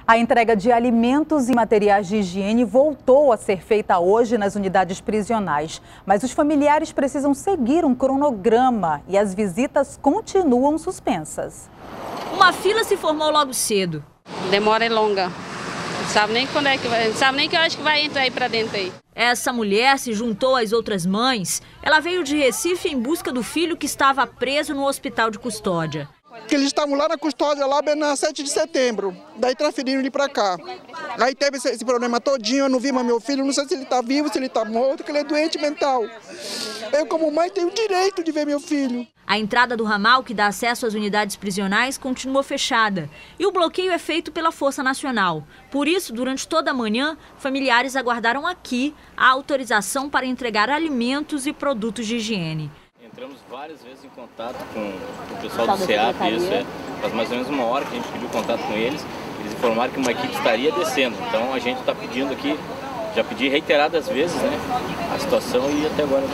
A entrega de alimentos e materiais de higiene voltou a ser feita hoje nas unidades prisionais. Mas os familiares precisam seguir um cronograma e as visitas continuam suspensas. Uma fila se formou logo cedo. Demora é longa. Não sabe nem quando é que vai, não sabe nem que horas que vai entrar aí para dentro aí. Essa mulher se juntou às outras mães. Ela veio de Recife em busca do filho que estava preso no hospital de custódia. Que eles estavam lá na custódia, lá na 7 de setembro, daí transferiram ele para cá. Aí teve esse problema todinho, eu não vi mais meu filho, não sei se ele está vivo, se ele está morto, que ele é doente mental. Eu como mãe tenho o direito de ver meu filho. A entrada do ramal que dá acesso às unidades prisionais continua fechada e o bloqueio é feito pela Força Nacional. Por isso, durante toda a manhã, familiares aguardaram aqui a autorização para entregar alimentos e produtos de higiene. Entramos várias vezes em contato com o pessoal do CEAP, faz mais ou menos uma hora que a gente pediu contato com eles. Eles informaram que uma equipe estaria descendo, então a gente está pedindo aqui, já pedi reiteradas vezes, né, a situação e até agora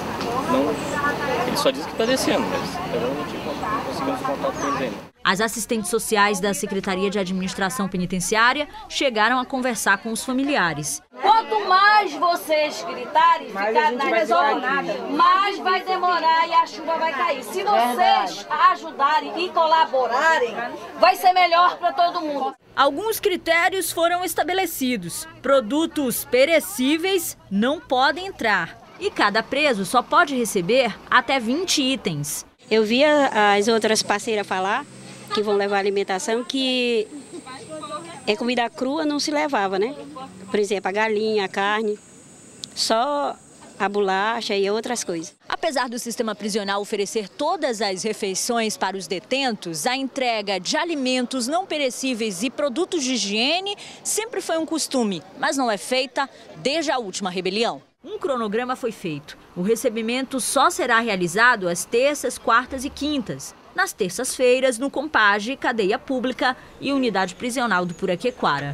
não ele só diz que está descendo, mas até agora não conseguimos contato com eles ainda. As assistentes sociais da Secretaria de Administração Penitenciária chegaram a conversar com os familiares. Quanto mais vocês gritarem, ficarem na resolve nada, mais vai demorar e a chuva vai cair. Se vocês ajudarem e colaborarem, vai ser melhor para todo mundo. Alguns critérios foram estabelecidos. Produtos perecíveis não podem entrar. E cada preso só pode receber até 20 itens. Eu via as outras parceiras falar que vão levar alimentação, que comida crua não se levava, né? Por exemplo, a galinha, a carne, só a bolacha e outras coisas. Apesar do sistema prisional oferecer todas as refeições para os detentos, a entrega de alimentos não perecíveis e produtos de higiene sempre foi um costume, mas não é feita desde a última rebelião. Um cronograma foi feito. O recebimento só será realizado às terças, quartas e quintas. Nas terças-feiras, no Compage, Cadeia Pública e Unidade Prisional do Puraquequara.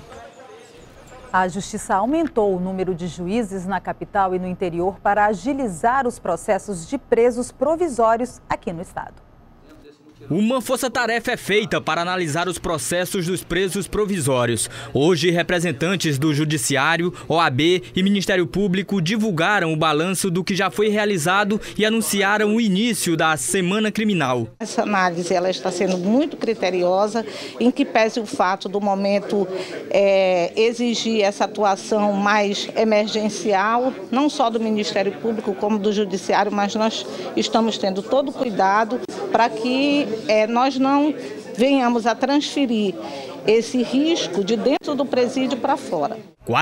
A Justiça aumentou o número de juízes na capital e no interior para agilizar os processos de presos provisórios aqui no estado. Uma força-tarefa é feita para analisar os processos dos presos provisórios. Hoje, representantes do Judiciário, OAB e Ministério Público divulgaram o balanço do que já foi realizado e anunciaram o início da Semana Criminal. Essa análise ela está sendo muito criteriosa, em que pese o fato do momento exigir essa atuação mais emergencial, não só do Ministério Público como do Judiciário, mas nós estamos tendo todo o cuidado para que nós não venhamos a transferir esse risco de dentro do presídio para fora.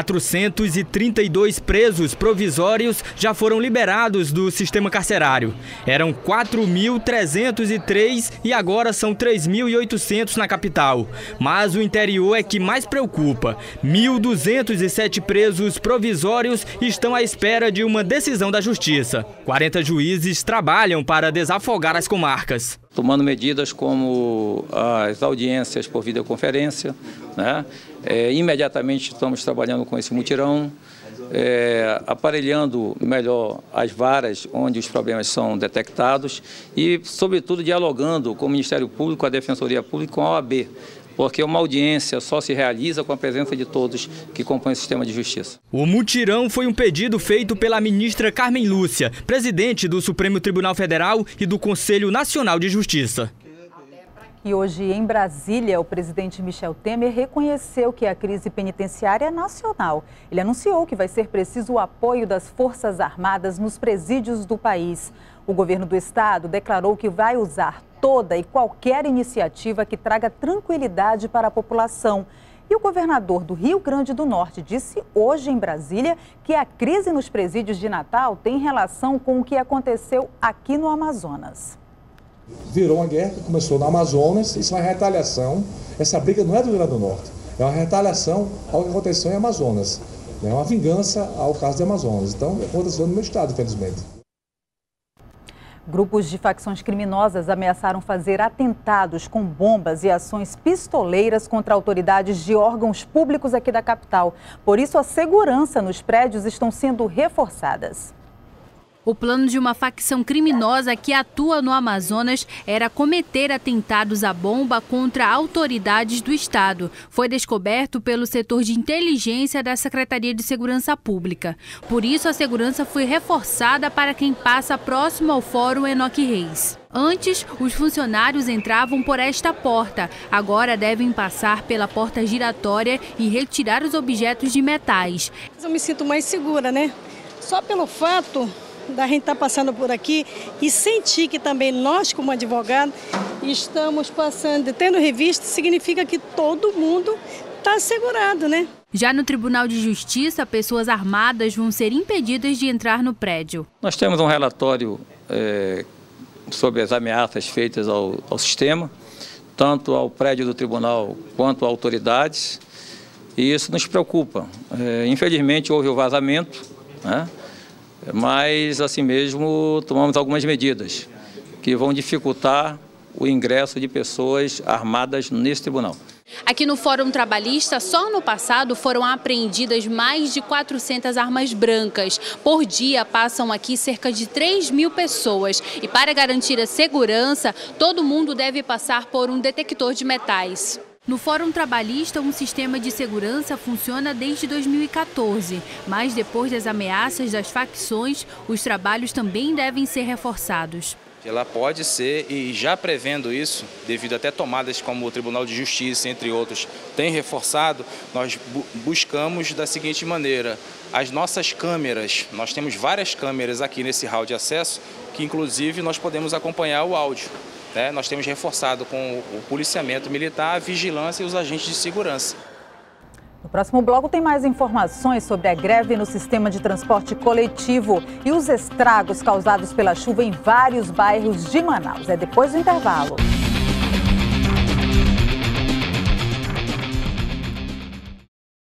432 presos provisórios já foram liberados do sistema carcerário. Eram 4.303 e agora são 3.800 na capital. Mas o interior é que mais preocupa. 1.207 presos provisórios estão à espera de uma decisão da Justiça. 40 juízes trabalham para desafogar as comarcas. Tomando medidas como as audiências por videoconferência, né? Imediatamente estamos trabalhando com esse mutirão, aparelhando melhor as varas onde os problemas são detectados e, sobretudo, dialogando com o Ministério Público, com a Defensoria Pública e com a OAB, porque uma audiência só se realiza com a presença de todos que compõem o sistema de justiça. O mutirão foi um pedido feito pela ministra Carmen Lúcia, presidente do Supremo Tribunal Federal e do Conselho Nacional de Justiça. E hoje, em Brasília, o presidente Michel Temer reconheceu que a crise penitenciária é nacional. Ele anunciou que vai ser preciso o apoio das Forças Armadas nos presídios do país. O governo do estado declarou que vai usar toda e qualquer iniciativa que traga tranquilidade para a população. E o governador do Rio Grande do Norte disse hoje em Brasília que a crise nos presídios de Natal tem relação com o que aconteceu aqui no Amazonas. Virou uma guerra que começou no Amazonas, isso é uma retaliação. Essa briga não é do Rio Grande do Norte, é uma retaliação ao que aconteceu em Amazonas. É uma vingança ao caso de Amazonas. Então, aconteceu no meu estado, infelizmente. Grupos de facções criminosas ameaçaram fazer atentados com bombas e ações pistoleiras contra autoridades de órgãos públicos aqui da capital. Por isso, a segurança nos prédios estão sendo reforçadas. O plano de uma facção criminosa que atua no Amazonas era cometer atentados à bomba contra autoridades do Estado. Foi descoberto pelo setor de inteligência da Secretaria de Segurança Pública. Por isso, a segurança foi reforçada para quem passa próximo ao Fórum Enoque Reis. Antes, os funcionários entravam por esta porta. Agora devem passar pela porta giratória e retirar os objetos de metais. Eu me sinto mais segura, né? Só pelo fato da gente estar passando por aqui e sentir que também nós, como advogado, estamos passando, tendo revista, significa que todo mundo está assegurado, né? Já no Tribunal de Justiça, pessoas armadas vão ser impedidas de entrar no prédio. Nós temos um relatório sobre as ameaças feitas ao sistema, tanto ao prédio do tribunal quanto a autoridades, e isso nos preocupa. Infelizmente houve o vazamento, né? Mas assim mesmo tomamos algumas medidas que vão dificultar o ingresso de pessoas armadas nesse tribunal. Aqui no Fórum Trabalhista, só no passado foram apreendidas mais de 400 armas brancas. Por dia passam aqui cerca de 3.000 pessoas. E para garantir a segurança, todo mundo deve passar por um detector de metais. No Fórum Trabalhista, um sistema de segurança funciona desde 2014. Mas depois das ameaças das facções, os trabalhos também devem ser reforçados. Ela pode ser, e já prevendo isso, devido até tomadas como o Tribunal de Justiça, entre outros, tem reforçado, nós buscamos da seguinte maneira: as nossas câmeras, nós temos várias câmeras aqui nesse hall de acesso, que inclusive nós podemos acompanhar o áudio. Nós temos reforçado com o policiamento militar, a vigilância e os agentes de segurança. No próximo bloco tem mais informações sobre a greve no sistema de transporte coletivo e os estragos causados pela chuva em vários bairros de Manaus. É depois do intervalo.